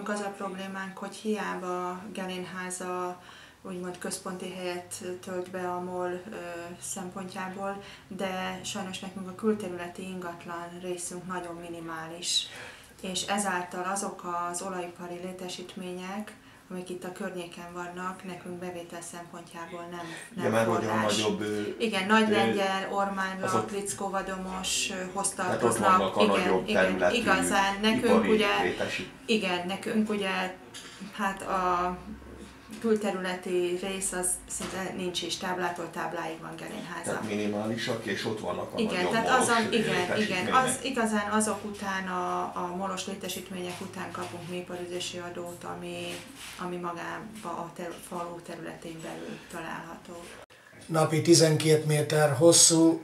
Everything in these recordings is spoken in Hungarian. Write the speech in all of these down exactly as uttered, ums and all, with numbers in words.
nálunk az a problémánk, hogy hiába Gelényháza úgymond központi helyet tölt be a MOL ö, szempontjából, de sajnos nekünk a külterületi ingatlan részünk nagyon minimális. És ezáltal azok az olajipari létesítmények, amik itt a környéken vannak, nekünk bevétel szempontjából nem, nem ja, forrás. Nagyobb, igen, Nagylengyel, Ormánylak, Lickóvadomoshoz tartoznak. Igen, igen, igazán nekünk ugye, létesít. igen, nekünk ugye, hát a külterületi rész az szinte nincs is, táblától tábláig van Gelényháza. Tehát minimálisak, és ott vannak a igen, nagyobb tehát molos azon, igen, igen, az, igazán azok után, a, a molos létesítmények után kapunk mi iparüzési adót, ami, ami magában a ter, falu területén belül található. Napi tizenkét méter hosszú,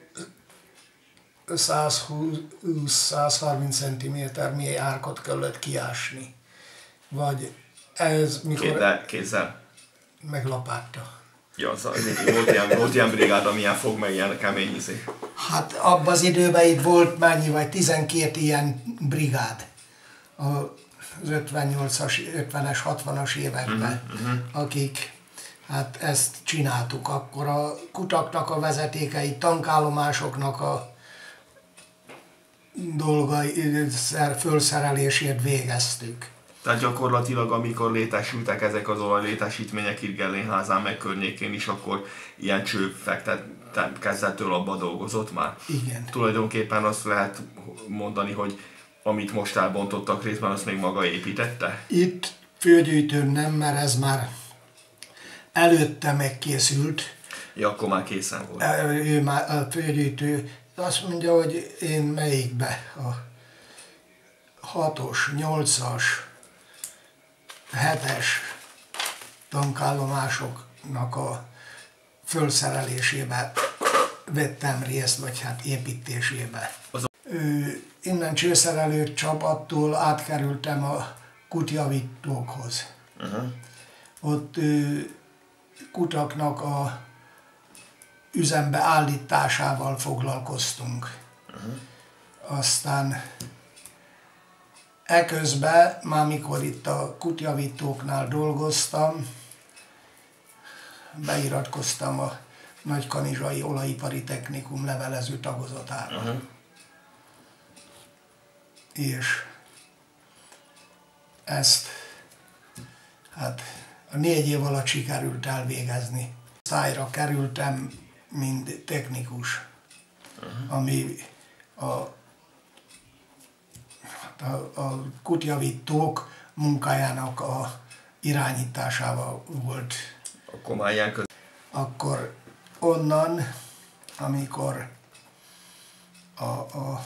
százhúsz-százharminc centiméter mély árkot kellett kiásni. Vagy ez mikor... Kézzel, kézzel. Meg lapáttal. Ja, az, volt, ilyen, volt ilyen brigád, amilyen fog meg ilyen kemény izé. Hát abban az időben itt volt mennyi, vagy tizenkét ilyen brigád. Az ötvennyolcas, ötvenes, hatvanas években, uh-huh, uh-huh. akik hát ezt csináltuk. Akkor a kutaknak a vezetékei, tankállomásoknak a dolgai, fölszerelését végeztük. Tehát gyakorlatilag, amikor létesültek ezek az olajlétesítmények itt Gelényházán, meg környékén is, akkor ilyen cső fektetett kezdettől abba dolgozott már? Igen. Tulajdonképpen azt lehet mondani, hogy amit most elbontottak részben, azt még maga építette? Itt főgyűjtőn nem, mert ez már előtte megkészült. Ja, akkor már készen volt. Ő már a főgyűjtő azt mondja, hogy én melyikbe a hatos, nyolcas, hetes tankállomásoknak a fölszerelésébe vettem részt, vagy hát építésébe. Az... Innen csőszerelő csapattól átkerültem a kutjavítókhoz. Uh-huh. Ott ö, kutaknak a üzembe állításával foglalkoztunk. Uh-huh. Aztán eközben, már mikor itt a kutjavítóknál dolgoztam, beiratkoztam a Nagykanizsai Olajipari Technikum levelező tagozatára. Uh-huh. És ezt hát a négy év alatt sikerült elvégezni. Szájra kerültem, mint technikus, uh-huh. ami a A, a kutjavítók munkájának a irányításával volt. Akkor már ilyen köz... Akkor onnan, amikor a, a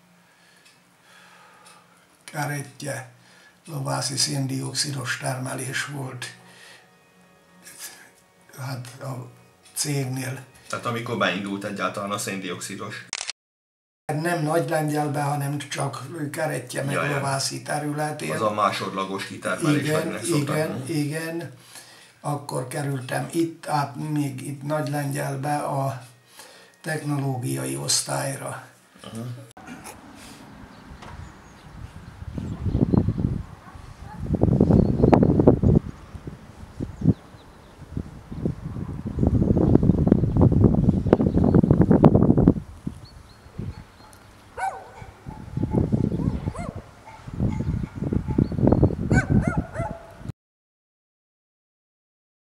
keretje lovászi széndioxidos termelés volt, hát a cégnél. Tehát amikor beindult egyáltalán a széndioxidos? Nem Nagylengyelben, hanem csak keretje meg lovászi területén. Az a másodlagos kitermelés. Igen, igen, igen. Akkor kerültem itt át, még itt Nagylengyelbe a technológiai osztályra. Uh-huh.